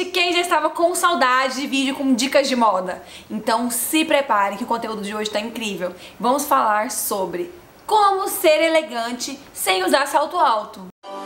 gente, quem já estava com saudade de vídeo com dicas de moda? Então se prepare que o conteúdo de hoje tá incrível. Vamos falar sobre como ser elegante sem usar salto alto.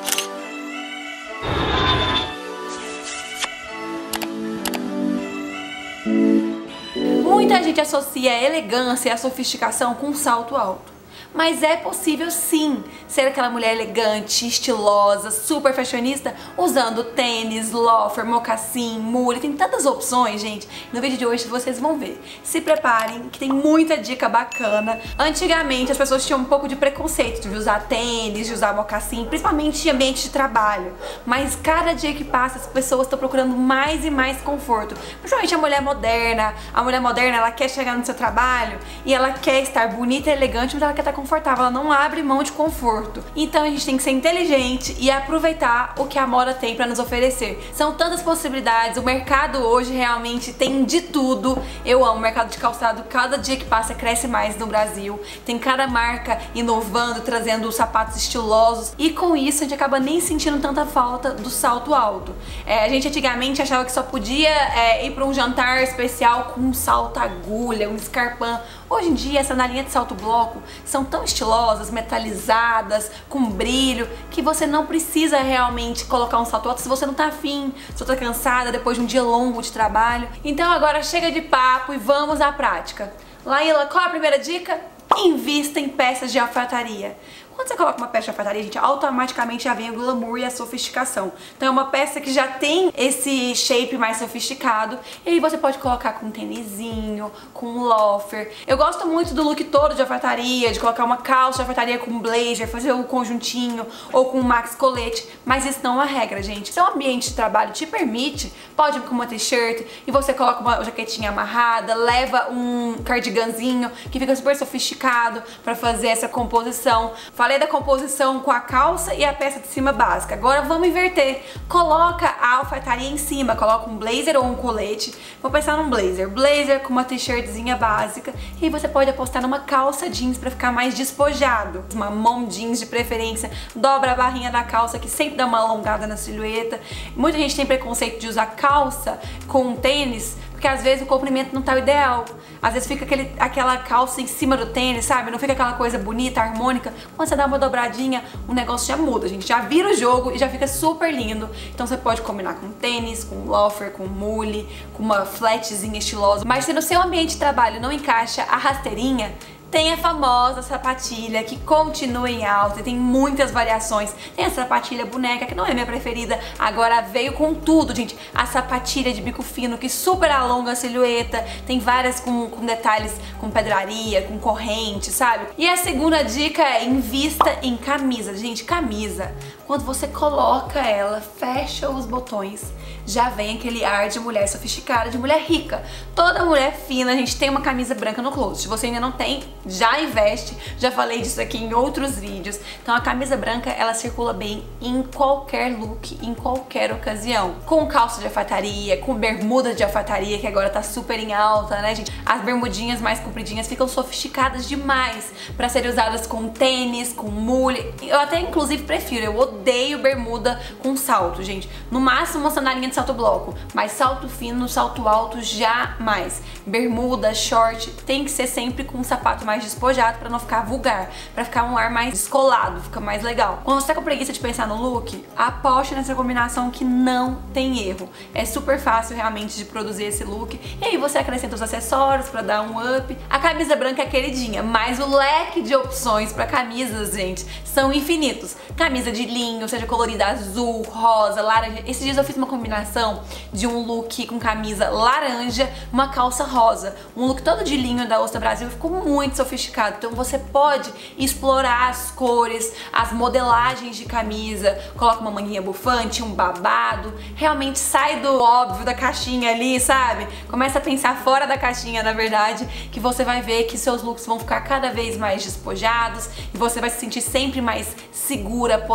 Muita gente associa a elegância e a sofisticação com salto alto. Mas é possível sim ser aquela mulher elegante, estilosa, super fashionista, usando tênis, loafer, mocassim, mule, tem tantas opções, gente. No vídeo de hoje vocês vão ver. Se preparem que tem muita dica bacana. Antigamente as pessoas tinham um pouco de preconceito de usar tênis, de usar mocassim, principalmente em ambiente de trabalho. Mas cada dia que passa as pessoas estão procurando mais e mais conforto. Principalmente a mulher moderna. A mulher moderna, ela quer chegar no seu trabalho e ela quer estar bonita e elegante, mas ela quer estar confortável, ela não abre mão de conforto. Então a gente tem que ser inteligente e aproveitar o que a moda tem para nos oferecer. São tantas possibilidades, o mercado hoje realmente tem de tudo. Eu amo o mercado de calçado, cada dia que passa cresce mais no Brasil. Tem cada marca inovando, trazendo sapatos estilosos e com isso a gente acaba nem sentindo tanta falta do salto alto. A gente antigamente achava que só podia ir para um jantar especial com um salto agulha, um scarpin. Hoje em dia, essa sandalinha de salto bloco são tão estilosas, metalizadas, com brilho, que você não precisa realmente colocar um salto alto se você não tá afim, se você tá cansada depois de um dia longo de trabalho. Então agora chega de papo e vamos à prática. Laíla, qual a primeira dica? Invista em peças de alfaiataria. Quando você coloca uma peça de alfaiataria, gente, automaticamente já vem o glamour e a sofisticação. Então é uma peça que já tem esse shape mais sofisticado. E aí você pode colocar com um tênisinho, com um loafer. Eu gosto muito do look todo de alfaiataria, de colocar uma calça de alfaiataria com um blazer, fazer um conjuntinho ou com um max colete. Mas isso não é uma regra, gente. Se o ambiente de trabalho te permite, pode ir com uma t-shirt e você coloca uma jaquetinha amarrada, leva um cardiganzinho que fica super sofisticado pra fazer essa composição. Falei da composição com a calça e a peça de cima básica. Agora vamos inverter. Coloca a alfaiataria em cima, coloca um blazer ou um colete. Vou pensar num blazer. Blazer com uma t-shirtzinha básica. E aí você pode apostar numa calça jeans pra ficar mais despojado. Uma mom jeans de preferência. Dobra a barrinha da calça que sempre dá uma alongada na silhueta. Muita gente tem preconceito de usar calça com tênis, porque às vezes o comprimento não tá o ideal. Às vezes fica aquela calça em cima do tênis, sabe? Não fica aquela coisa bonita, harmônica. Quando você dá uma dobradinha, o negócio já muda, gente. Já vira o jogo e já fica super lindo. Então você pode combinar com tênis, com loafer, com mule, com uma flatzinha estilosa. Mas se no seu ambiente de trabalho não encaixa a rasteirinha, tem a famosa sapatilha que continua em alta e tem muitas variações. Tem a sapatilha boneca, que não é minha preferida, agora veio com tudo, gente. A sapatilha de bico fino que super alonga a silhueta, tem várias com detalhes, com pedraria, com corrente, sabe? E a segunda dica é invista em camisa. Gente, camisa, quando você coloca ela, fecha os botões, já vem aquele ar de mulher sofisticada, de mulher rica. Toda mulher fina, a gente tem uma camisa branca no closet. Se você ainda não tem, já investe. Já falei disso aqui em outros vídeos. Então a camisa branca, ela circula bem em qualquer look, em qualquer ocasião. Com calça de alfaiataria, com bermuda de alfaiataria, que agora tá super em alta, né, gente? As bermudinhas mais compridinhas ficam sofisticadas demais pra serem usadas com tênis, com mule. Eu até inclusive prefiro, eu odeio bermuda com salto, gente. No máximo uma sandalinha de salto bloco, mas salto fino, salto alto, jamais. Bermuda, short, tem que ser sempre com um sapato mais despojado pra não ficar vulgar, pra ficar um ar mais descolado, fica mais legal. Quando você tá com preguiça de pensar no look, aposte nessa combinação que não tem erro. É super fácil realmente de produzir esse look. E aí você acrescenta os acessórios pra dar um up. A camisa branca é queridinha, mas o leque de opções pra camisas, gente, são infinitos. Camisa de linho, seja colorida azul, rosa, laranja. Esses dias eu fiz uma combinação de um look com camisa laranja, uma calça rosa. Um look todo de linho da Ostra Brasil, ficou muito sofisticado. Então você pode explorar as cores, as modelagens de camisa, coloca uma manguinha bufante, um babado, realmente sai do óbvio da caixinha ali, sabe? Começa a pensar fora da caixinha, na verdade, que você vai ver que seus looks vão ficar cada vez mais despojados e você vai se sentir sempre mais segura, poderosa,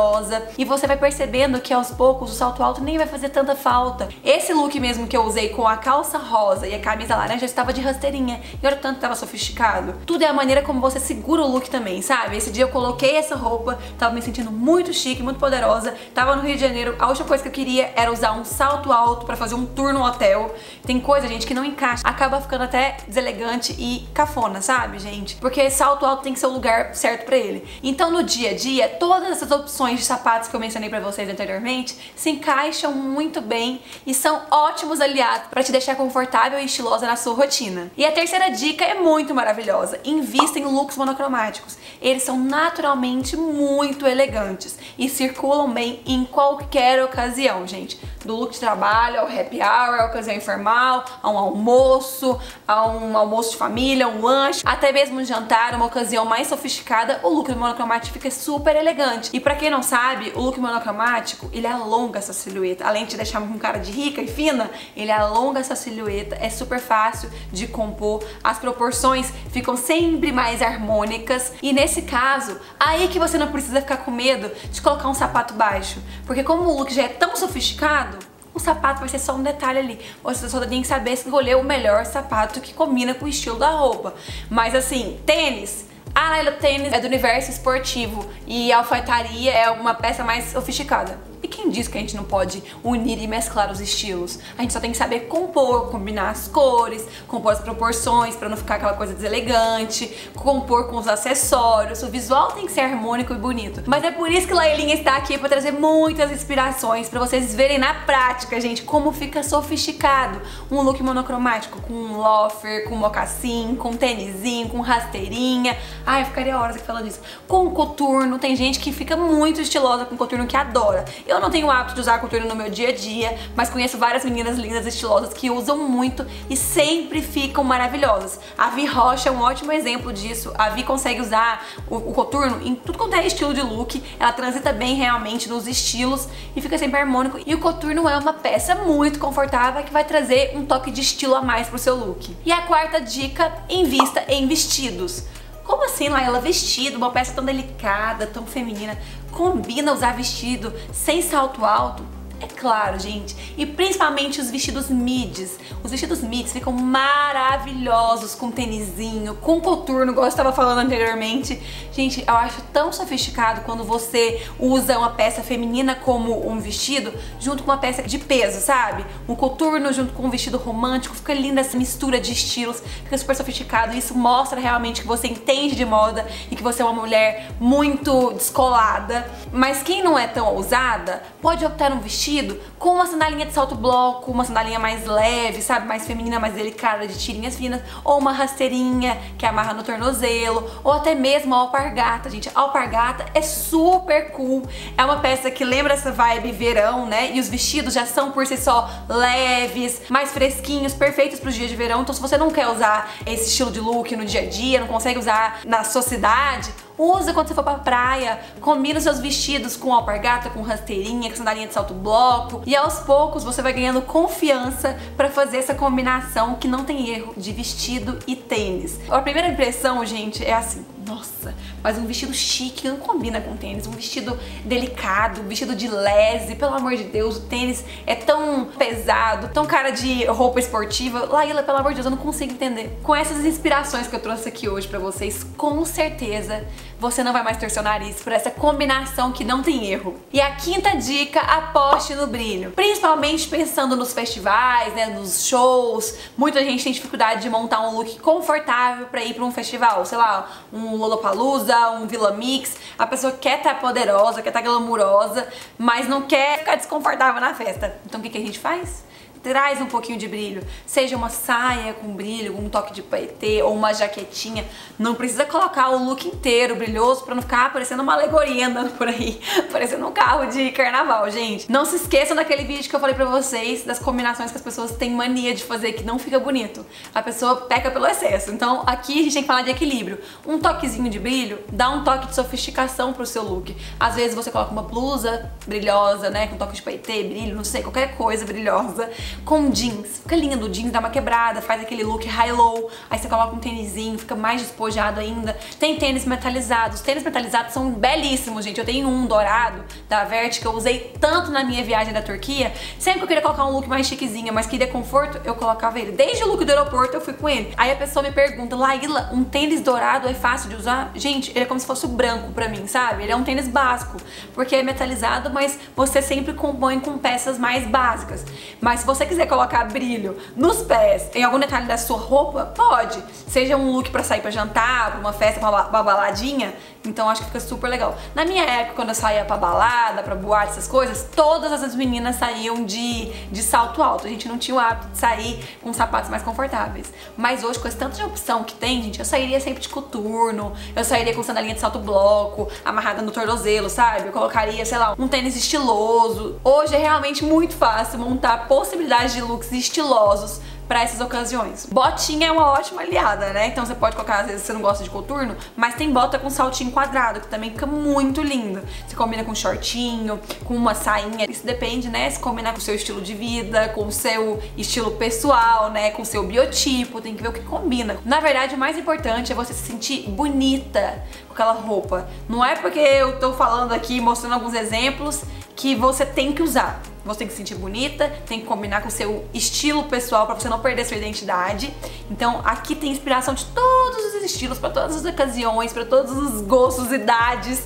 poderosa. E você vai percebendo que aos poucos o salto alto nem vai fazer tanta falta. Esse look mesmo que eu usei com a calça rosa e a camisa laranja estava de rasteirinha. E olha o tanto que tava sofisticado. Tudo é a maneira como você segura o look também, sabe? Esse dia eu coloquei essa roupa, tava me sentindo muito chique, muito poderosa. Tava no Rio de Janeiro, a última coisa que eu queria era usar um salto alto pra fazer um tour no hotel. Tem coisa, gente, que não encaixa. Acaba ficando até deselegante e cafona, sabe, gente? Porque salto alto tem que ser o lugar certo pra ele. Então, no dia a dia, todas essas opções de sapatos que eu mencionei pra vocês anteriormente se encaixam muito bem e são ótimos aliados pra te deixar confortável e estilosa na sua rotina. E a terceira dica é muito maravilhosa. Invista em looks monocromáticos. Eles são naturalmente muito elegantes e circulam bem em qualquer ocasião, gente. Do look de trabalho ao happy hour, à ocasião informal, a um almoço de família, um lanche, até mesmo um jantar, uma ocasião mais sofisticada, o look monocromático fica super elegante. E pra quem não sabe, o look monocromático, ele alonga essa silhueta. Além de deixar com cara de rica e fina, ele alonga essa silhueta, é super fácil de compor, as proporções ficam sempre mais harmônicas. E nesse caso, aí que você não precisa ficar com medo de colocar um sapato baixo, porque como o look já é tão sofisticado, o sapato vai ser só um detalhe ali. Você só tem que saber escolher o melhor sapato que combina com o estilo da roupa. Mas assim, tênis. O tênis é do universo esportivo e a alfaiataria é uma peça mais sofisticada. E quem diz que a gente não pode unir e mesclar os estilos? A gente só tem que saber compor, combinar as cores, compor as proporções pra não ficar aquela coisa deselegante, compor com os acessórios. O visual tem que ser harmônico e bonito. Mas é por isso que Lailinha está aqui pra trazer muitas inspirações pra vocês verem na prática, gente, como fica sofisticado um look monocromático, com um loafer, com mocassim, com tênisinho, com rasteirinha. Ai, eu ficaria horas aqui falando isso. Com coturno, tem gente que fica muito estilosa com coturno que adora. Eu não tenho o hábito de usar coturno no meu dia a dia, mas conheço várias meninas lindas e estilosas que usam muito e sempre ficam maravilhosas. A Vi Rocha é um ótimo exemplo disso. A Vi consegue usar o coturno em tudo quanto é estilo de look. Ela transita bem realmente nos estilos e fica sempre harmônico. E o coturno é uma peça muito confortável que vai trazer um toque de estilo a mais pro seu look. E a quarta dica, invista em vestidos. Como assim, Laila? Vestido, uma peça tão delicada, tão feminina, combina usar vestido sem salto alto? É claro, gente. E principalmente os vestidos midis. Os vestidos midis ficam maravilhosos com tênisinho, com coturno, igual eu estava falando anteriormente. Gente, eu acho tão sofisticado quando você usa uma peça feminina como um vestido junto com uma peça de peso, sabe? Um coturno junto com um vestido romântico. Fica linda essa mistura de estilos. Fica super sofisticado. Isso mostra realmente que você entende de moda e que você é uma mulher muito descolada. Mas quem não é tão ousada pode optar um vestido com uma sandalinha de salto bloco, uma sandalinha mais leve, sabe, mais feminina, mais delicada, de tirinhas finas, ou uma rasteirinha que amarra no tornozelo, ou até mesmo a alpargata, gente. A alpargata é super cool, é uma peça que lembra essa vibe verão, né, e os vestidos já são por si só leves, mais fresquinhos, perfeitos para os dias de verão. Então se você não quer usar esse estilo de look no dia a dia, não consegue usar na sua cidade, usa quando você for pra praia, combina os seus vestidos com alpargata, com rasteirinha, com sandalinha de salto bloco, e aos poucos você vai ganhando confiança pra fazer essa combinação que não tem erro de vestido e tênis. A primeira impressão, gente, é assim: nossa, mas um vestido chique não combina com tênis, um vestido delicado, um vestido de lese, pelo amor de Deus, o tênis é tão pesado, tão cara de roupa esportiva. Laila, pelo amor de Deus, eu não consigo entender. Com essas inspirações que eu trouxe aqui hoje pra vocês, com certeza você não vai mais torcer o nariz por essa combinação que não tem erro. E a quinta dica, aposte no brilho. Principalmente pensando nos festivais, né, nos shows. Muita gente tem dificuldade de montar um look confortável pra ir pra um festival, sei lá, um Lollapalooza, um Villa Mix. A pessoa quer estar poderosa, quer estar glamurosa, mas não quer ficar desconfortável na festa. Então o que a gente faz? Traz um pouquinho de brilho, seja uma saia com brilho, um toque de paetê ou uma jaquetinha. Não precisa colocar o look inteiro brilhoso pra não ficar parecendo uma alegoria andando por aí, parecendo um carro de carnaval, gente. Não se esqueçam daquele vídeo que eu falei pra vocês, das combinações que as pessoas têm mania de fazer que não fica bonito. A pessoa peca pelo excesso. Então aqui a gente tem que falar de equilíbrio. Um toquezinho de brilho dá um toque de sofisticação pro seu look. Às vezes você coloca uma blusa brilhosa, né, com toque de paetê, brilho, não sei, qualquer coisa brilhosa. com jeans. Fica lindo, o jeans dá uma quebrada, faz aquele look high-low, aí você coloca um tênisinho, fica mais despojado ainda. Tem tênis metalizados. Os tênis metalizados são belíssimos, gente. Eu tenho um dourado da Vert que eu usei tanto na minha viagem da Turquia. Sempre que eu queria colocar um look mais chiquezinho, mas queria conforto, eu colocava ele. Desde o look do aeroporto eu fui com ele. Aí a pessoa me pergunta, Laila, um tênis dourado é fácil de usar? Gente, ele é como se fosse o branco pra mim, sabe? Ele é um tênis básico, porque é metalizado, mas você sempre compõe com peças mais básicas. Mas se você quiser colocar brilho nos pés, em algum detalhe da sua roupa, pode. Seja um look pra sair pra jantar, pra uma festa, pra uma baladinha, então acho que fica super legal. Na minha época, quando eu saía pra balada, pra boate, essas coisas, todas as meninas saíam de salto alto. A gente não tinha o hábito de sair com sapatos mais confortáveis. Mas hoje, com esse tanto de opção que tem, gente, eu sairia sempre de coturno, eu sairia com sandalinha de salto bloco, amarrada no tornozelo, sabe? Eu colocaria, sei lá, um tênis estiloso. Hoje é realmente muito fácil montar possibilidades de looks estilosos para essas ocasiões. Botinha é uma ótima aliada, né? Então você pode colocar, às vezes você não gosta de coturno, mas tem bota com saltinho quadrado, que também fica muito lindo. Você combina com shortinho, com uma sainha, isso depende, né? Se combinar com o seu estilo de vida, com o seu estilo pessoal, né? Com o seu biotipo, tem que ver o que combina. Na verdade, o mais importante é você se sentir bonita com aquela roupa. Não é porque eu tô falando aqui, mostrando alguns exemplos, que você tem que usar. Você tem que se sentir bonita, tem que combinar com o seu estilo pessoal pra você não perder sua identidade. Então aqui tem inspiração de todos os estilos, pra todas as ocasiões, pra todos os gostos, idades,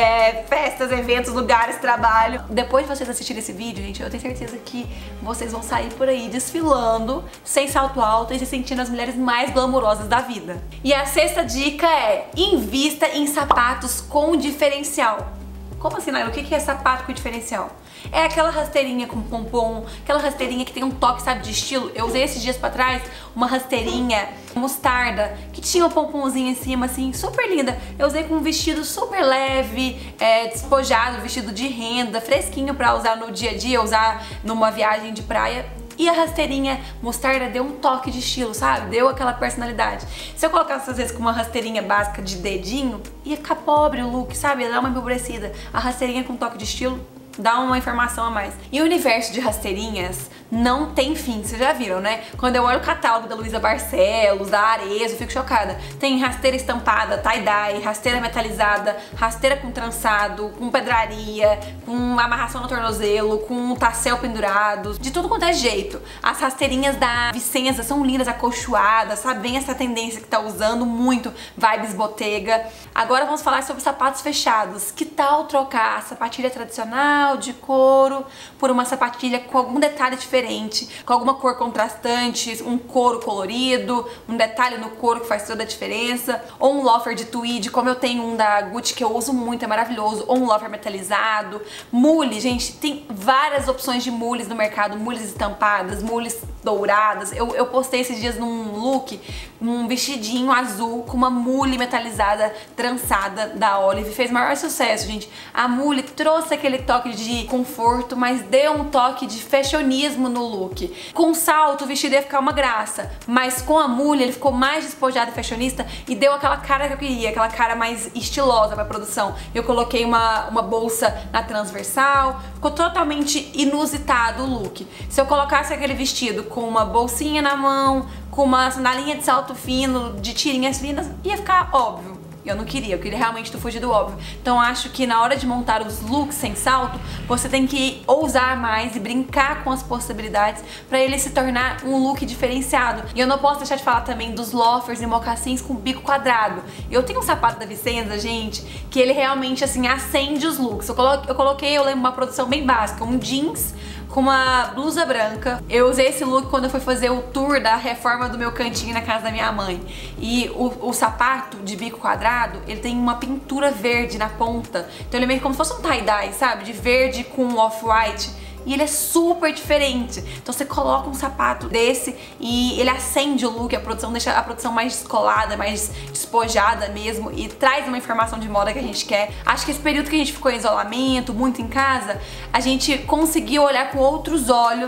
festas, eventos, lugares, trabalho. Depois de vocês assistirem esse vídeo, gente, eu tenho certeza que vocês vão sair por aí desfilando, sem salto alto e se sentindo as mulheres mais glamourosas da vida. E a sexta dica é: invista em sapatos com diferencial. Como assim, Laila? O que é sapato com diferencial? É aquela rasteirinha com pompom, aquela rasteirinha que tem um toque, sabe, de estilo. Eu usei esses dias pra trás uma rasteirinha mostarda, que tinha um pomponzinho em cima, assim, super linda. Eu usei com um vestido super leve, despojado, vestido de renda, fresquinho pra usar no dia a dia, usar numa viagem de praia. E a rasteirinha mostarda deu um toque de estilo, sabe? Deu aquela personalidade. Se eu colocasse às vezes com uma rasteirinha básica de dedinho, ia ficar pobre o look, sabe? Ia dar uma empobrecida. A rasteirinha com toque de estilo dá uma informação a mais. E o universo de rasteirinhas não tem fim, vocês já viram, né? Quando eu olho o catálogo da Luísa Barcelos, da Arezzo, eu fico chocada. Tem rasteira estampada, tie-dye, rasteira metalizada, rasteira com trançado, com pedraria, com amarração no tornozelo, com tassel pendurado, de tudo quanto é jeito. As rasteirinhas da Vicenza são lindas, acolchoadas, sabe? Bem essa tendência que tá usando muito, vibes Bottega. Agora vamos falar sobre sapatos fechados. Que tal trocar a sapatilha tradicional de couro por uma sapatilha com algum detalhe diferente, com alguma cor contrastante, um couro colorido, um detalhe no couro que faz toda a diferença, ou um loafer de tweed, como eu tenho um da Gucci que eu uso muito, é maravilhoso, ou um loafer metalizado. Mule, gente, tem várias opções de mules no mercado, mules estampadas, mules douradas. Eu postei esses dias num look, um vestidinho azul com uma mule metalizada, trançada da Olive, fez maior sucesso, gente. A mule trouxe aquele toque de conforto, mas deu um toque de fashionismo no look. Com salto, o vestido ia ficar uma graça, mas com a mule ele ficou mais despojado e fashionista e deu aquela cara que eu queria, aquela cara mais estilosa pra produção. Eu coloquei uma bolsa na transversal, ficou totalmente inusitado o look. Se eu colocasse aquele vestido com uma bolsinha na mão, com uma sandalinha de salto fino, de tirinhas finas, ia ficar óbvio. Eu não queria, eu queria realmente fugir do óbvio. Então acho que na hora de montar os looks sem salto, você tem que ousar mais e brincar com as possibilidades pra ele se tornar um look diferenciado. E eu não posso deixar de falar também dos loafers e mocassins com bico quadrado. Eu tenho um sapato da Vicenza, gente, que ele realmente assim acende os looks. Eu coloquei, eu lembro, uma produção bem básica, um jeans com uma blusa branca. Eu usei esse look quando eu fui fazer o tour da reforma do meu cantinho na casa da minha mãe. E o sapato de bico quadrado, ele tem uma pintura verde na ponta. Então ele é meio como se fosse um tie-dye, sabe? De verde com off-white. E ele é super diferente. Então você coloca um sapato desse e ele acende o look, a produção deixa a produção mais descolada, mais despojada mesmo e traz uma informação de moda que a gente quer. Acho que esse período que a gente ficou em isolamento, muito em casa, a gente conseguiu olhar com outros olhos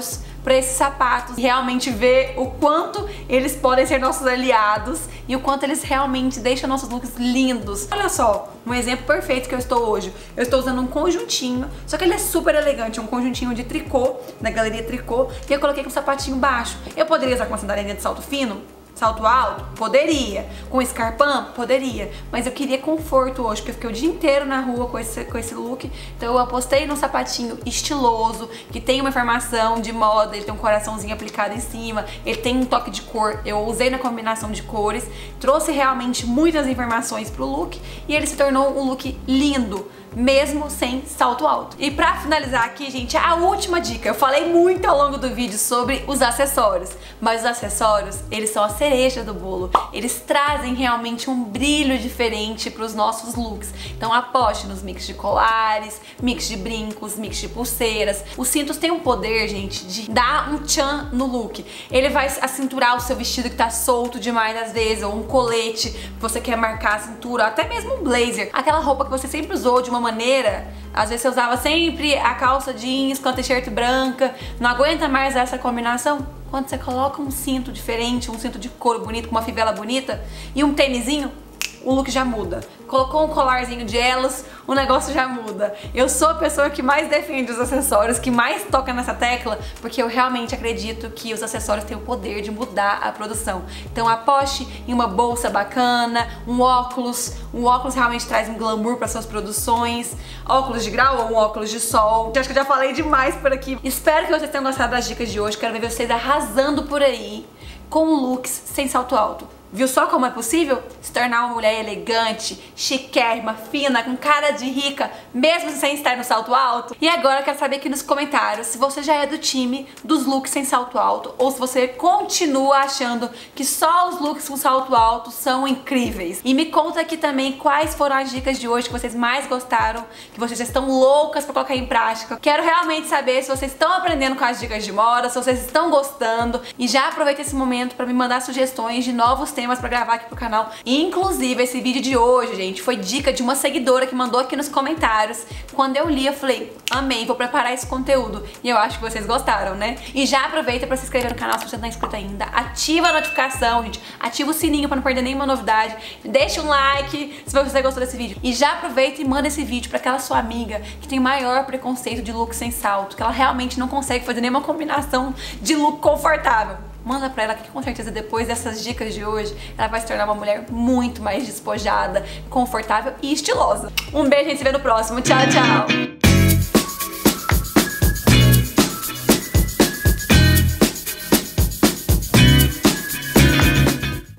pra esses sapatos e realmente ver o quanto eles podem ser nossos aliados e o quanto eles realmente deixam nossos looks lindos. Olha só, um exemplo perfeito que eu estou hoje. Eu estou usando um conjuntinho, só que ele é super elegante, é um conjuntinho de tricô, da Galeria Tricô, e eu coloquei com um sapatinho baixo. Eu poderia usar com uma sandalinha de salto fino? Salto alto? Poderia. Com escarpão? Poderia. Mas eu queria conforto hoje, porque eu fiquei o dia inteiro na rua com esse look. Então eu apostei num sapatinho estiloso, que tem uma informação de moda, ele tem um coraçãozinho aplicado em cima, ele tem um toque de cor, eu usei na combinação de cores, trouxe realmente muitas informações pro look e ele se tornou um look lindo, mesmo sem salto alto. E pra finalizar aqui, gente, a última dica. Eu falei muito ao longo do vídeo sobre os acessórios, mas os acessórios, eles são a cereja do bolo. Eles trazem realmente um brilho diferente pros nossos looks. Então aposte nos mix de colares, mix de brincos, mix de pulseiras. Os cintos têm um poder, gente, de dar um tchan no look. Ele vai acinturar o seu vestido que tá solto demais às vezes, ou um colete que você quer marcar a cintura, até mesmo um blazer. Aquela roupa que você sempre usou de uma maneira, às vezes você usava sempre a calça jeans com a t-shirt branca, não aguenta mais essa combinação? Quando você coloca um cinto diferente, um cinto de couro bonito, com uma fivela bonita e um tênisinho, o look já muda. Colocou um colarzinho de elos, o negócio já muda. Eu sou a pessoa que mais defende os acessórios, que mais toca nessa tecla, porque eu realmente acredito que os acessórios têm o poder de mudar a produção. Então aposte em uma bolsa bacana, um óculos realmente traz um glamour para suas produções, óculos de grau ou um óculos de sol. Acho que eu já falei demais por aqui. Espero que vocês tenham gostado das dicas de hoje, quero ver vocês arrasando por aí com looks sem salto alto. Viu só como é possível se tornar uma mulher elegante, chiquérrima, fina, com cara de rica, mesmo sem estar no salto alto? E agora eu quero saber aqui nos comentários se você já é do time dos looks sem salto alto ou se você continua achando que só os looks com salto alto são incríveis. E me conta aqui também quais foram as dicas de hoje que vocês mais gostaram, que vocês já estão loucas pra colocar em prática. Quero realmente saber se vocês estão aprendendo com as dicas de moda, se vocês estão gostando, e já aproveita esse momento pra me mandar sugestões de novos temas pra gravar aqui pro canal. Inclusive, esse vídeo de hoje, gente, foi dica de uma seguidora que mandou aqui nos comentários. Quando eu li, eu falei, amei, vou preparar esse conteúdo. E eu acho que vocês gostaram, né? E já aproveita pra se inscrever no canal se você não tá inscrito ainda. Ativa a notificação, gente. Ativa o sininho pra não perder nenhuma novidade. Deixa um like se você gostou desse vídeo. E já aproveita e manda esse vídeo pra aquela sua amiga que tem maior preconceito de look sem salto, que ela realmente não consegue fazer nenhuma combinação de look confortável. Manda pra ela que com certeza depois dessas dicas de hoje ela vai se tornar uma mulher muito mais despojada, confortável e estilosa. Um beijo, a gente se vê no próximo. Tchau, tchau!